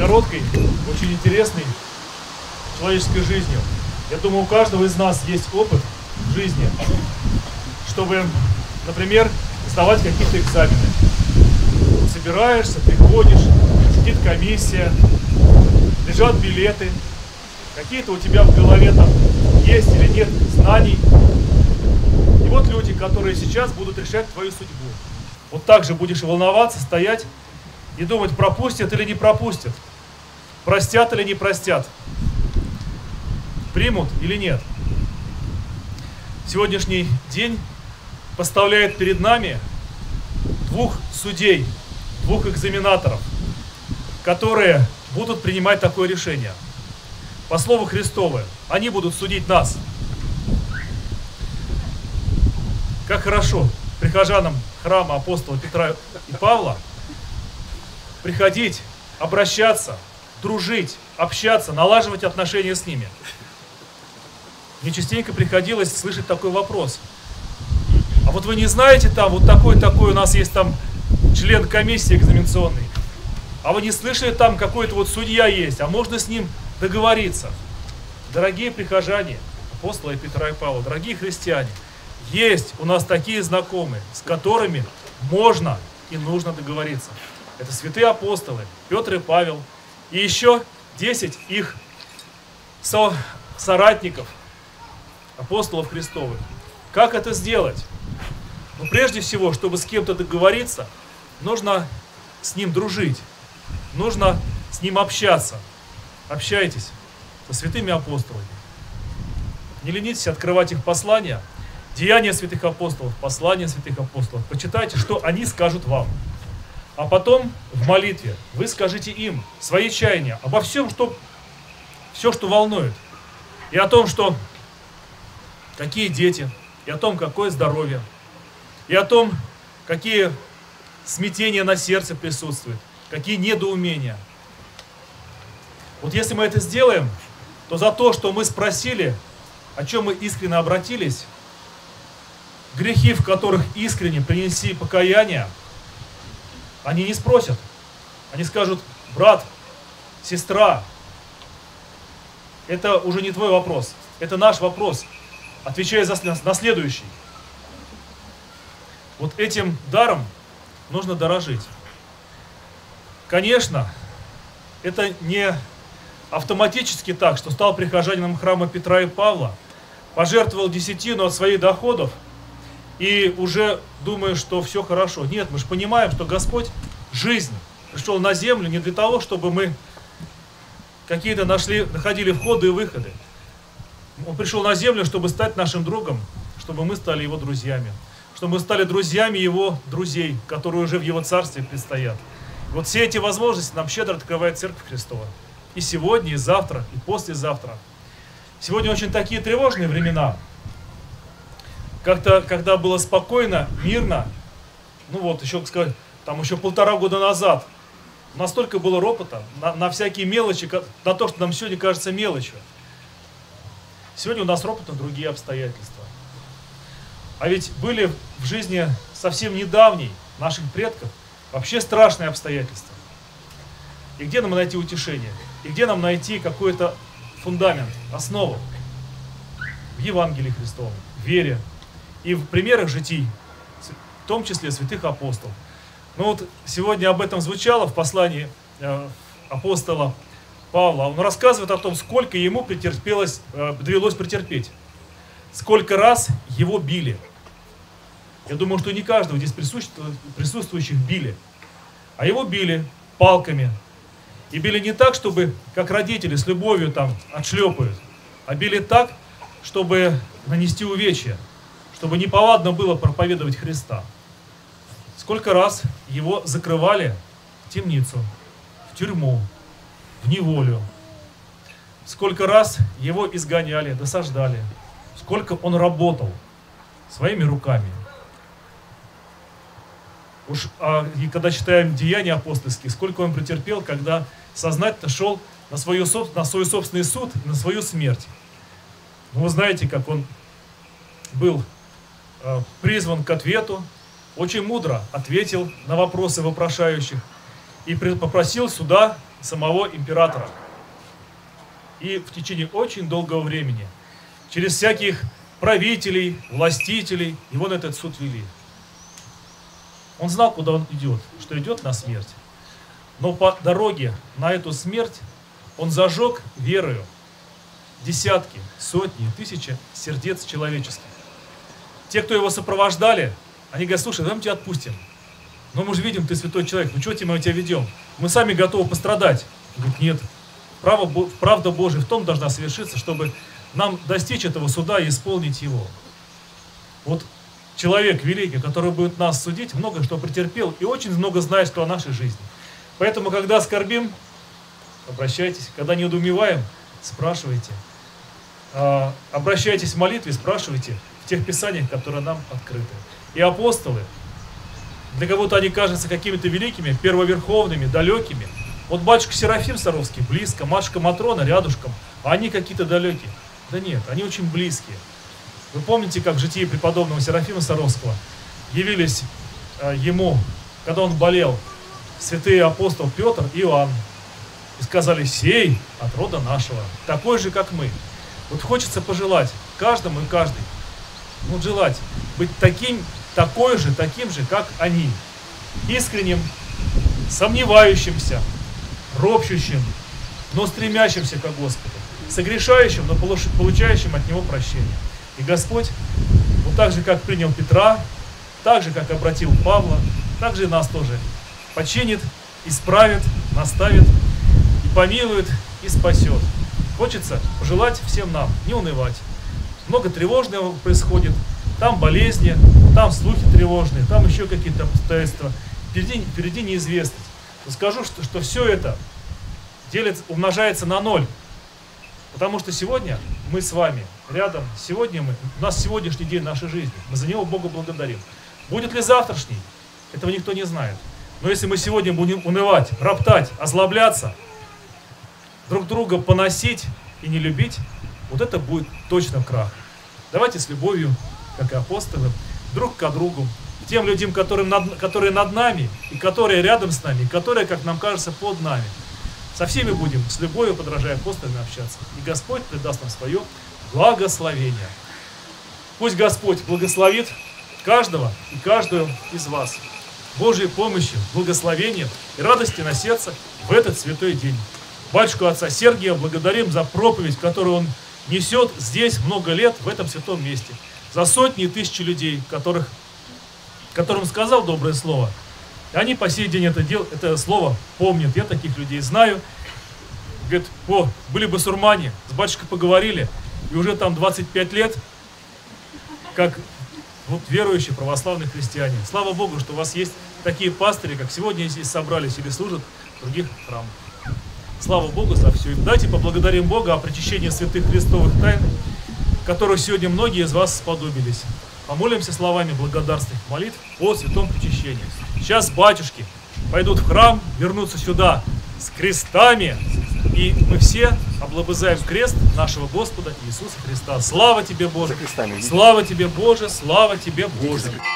короткой, очень интересной человеческой жизнью. Я думаю, у каждого из нас есть опыт в жизни, чтобы, например, сдавать какие-то экзамены. Собираешься, приходишь, сидит комиссия, лежат билеты, какие-то у тебя в голове там есть или нет знаний. И вот люди, которые сейчас будут решать твою судьбу. Вот так же будешь волноваться, стоять и думать, пропустят или не пропустят, простят или не простят, примут или нет. Сегодняшний день поставляет перед нами двух судей, двух экзаменаторов, которые будут принимать такое решение. По слову Христову, они будут судить нас. Как хорошо прихожанам храма апостола Петра и Павла приходить, обращаться, дружить, общаться, налаживать отношения с ними. Мне частенько приходилось слышать такой вопрос. А вот вы не знаете, там вот такой у нас есть там член комиссии экзаменационной. А вы не слышали, там какой-то вот судья есть, а можно с ним договориться. Дорогие прихожане апостола Петра и Павла, дорогие христиане, есть у нас такие знакомые, с которыми можно и нужно договориться. Это святые апостолы Петр и Павел и еще 10 их соратников, апостолов Христовых. Как это сделать? Ну, прежде всего, чтобы с кем-то договориться, нужно с ним дружить, нужно с ним общаться. Общайтесь со святыми апостолами. Не ленитесь открывать их послания, деяния святых апостолов, послания святых апостолов. Почитайте, что они скажут вам. А потом в молитве вы скажите им свои чаяния обо всем, все, что волнует. И о том, что какие дети, и о том, какое здоровье, и о том, какие смятения на сердце присутствуют, какие недоумения. Вот если мы это сделаем, то за то, что мы спросили, о чем мы искренне обратились, грехи, в которых искренне принеси покаяние, они не спросят. Они скажут: брат, сестра, это уже не твой вопрос, это наш вопрос. Отвечай на следующий. Вот этим даром нужно дорожить. Конечно, это не автоматически так, что стал прихожанином храма Петра и Павла, пожертвовал десятину от своих доходов и уже думаю, что все хорошо. Нет, мы же понимаем, что Господь жизнь пришел на землю не для того, чтобы мы какие-то находили входы и выходы. Он пришел на землю, чтобы стать нашим другом, чтобы мы стали его друзьями, чтобы мы стали друзьями его друзей, которые уже в его царстве предстоят. Вот все эти возможности нам щедро открывает Церковь Христова. И сегодня, и завтра, и послезавтра. Сегодня очень такие тревожные времена. Как-то, когда было спокойно, мирно, ну вот, еще сказать, там еще 1,5 года назад, настолько было ропота на всякие мелочи, на то, что нам сегодня кажется мелочью. Сегодня у нас ропот на другие обстоятельства. А ведь были в жизни совсем недавней наших предков вообще страшные обстоятельства. И где нам найти утешение? И где нам найти какой-то фундамент, основу? В Евангелии Христовом, в вере и в примерах житий, в том числе святых апостолов. Ну вот сегодня об этом звучало в послании апостола Павла. Он рассказывает о том, сколько ему довелось претерпеть. Сколько раз его били. Я думаю, что не каждого здесь присутствующих били. А его били палками. И били не так, чтобы, как родители с любовью там отшлепают, а били так, чтобы нанести увечья, чтобы неповадно было проповедовать Христа. Сколько раз его закрывали в темницу, в тюрьму, в неволю. Сколько раз его изгоняли, досаждали. Сколько он работал своими руками. И когда читаем Деяния апостольские, сколько он претерпел, когда сознательно шел на свой собственный суд, на свою смерть. Ну, вы знаете, как он был призван к ответу, очень мудро ответил на вопросы вопрошающих и попросил суда самого императора. И в течение очень долгого времени, через всяких правителей, властителей, его на этот суд вели. Он знал, куда он идет, что идет на смерть. Но по дороге на эту смерть он зажег верою десятки, сотни, тысячи сердец человеческих. Те, кто его сопровождали, они говорят: слушай, давай мы тебя отпустим. Но мы же видим, ты святой человек, ну чего мы тебя ведем? Мы сами готовы пострадать. Он говорит: нет, правда Божия в том должна совершиться, чтобы нам достичь этого суда и исполнить его. Вот человек великий, который будет нас судить, много что претерпел и очень много знает, что о нашей жизни. Поэтому, когда скорбим, обращайтесь, когда недоумеваем, спрашивайте. Обращайтесь в молитве, спрашивайте в тех писаниях, которые нам открыты. И апостолы, для кого-то они кажутся какими-то великими, первоверховными, далекими. Вот батюшка Серафим Саровский близко, матушка Матрона рядышком, а они какие-то далекие. Да нет, они очень близкие. Вы помните, как в житии преподобного Серафима Саровского явились ему, когда он болел, святые апостол Петр и Иоанн, и сказали: сей от рода нашего, такой же, как мы. Вот хочется пожелать каждому и каждой, вот желать быть таким же, как они, искренним, сомневающимся, ропщущим, но стремящимся к Господу, согрешающим, но получающим от Него прощение. И Господь, вот так же, как принял Петра, так же, как обратил Павла, так же и нас тоже починит, исправит, наставит, и помилует, и спасет. Хочется пожелать всем нам не унывать. Много тревожного происходит, там болезни, там слухи тревожные, там еще какие-то обстоятельства. Впереди неизвестность. Но скажу, что все это умножается на 0. Потому что сегодня мы с вами рядом, у нас сегодняшний день нашей жизни, мы за него Бога благодарим. Будет ли завтрашний, этого никто не знает. Но если мы сегодня будем унывать, роптать, озлобляться, друг друга поносить и не любить, вот это будет точно крах. Давайте с любовью, как и апостолы, друг к другу, к тем людям, которые над нами, и которые рядом с нами, и которые, как нам кажется, под нами. Со всеми будем с любовью, подражая апостолам, общаться. И Господь придаст нам свое благословение. Пусть Господь благословит каждого и каждую из вас Божьей помощью, благословением и радости на сердце в этот святой день. Батюшку отца Сергия благодарим за проповедь, которую он несет здесь много лет, в этом святом месте. За сотни и тысячи людей, которым сказал доброе слово. И они по сей день это слово помнят. Я таких людей знаю. Говорят: были бы сурмане, с батюшкой поговорили, и уже там 25 лет, как верующие православные христиане. Слава Богу, что у вас есть такие пастыри, как сегодня здесь собрались или служат в других храмах. Слава Богу за все. И давайте поблагодарим Бога о причащении святых христовых тайн, которых сегодня многие из вас сподобились. Помолимся словами благодарственных молитв о святом причащении. Сейчас батюшки пойдут в храм, вернутся сюда с крестами, и мы все облобызаем крест нашего Господа Иисуса Христа. Слава тебе, Боже! Слава тебе, Боже! Слава тебе, Боже!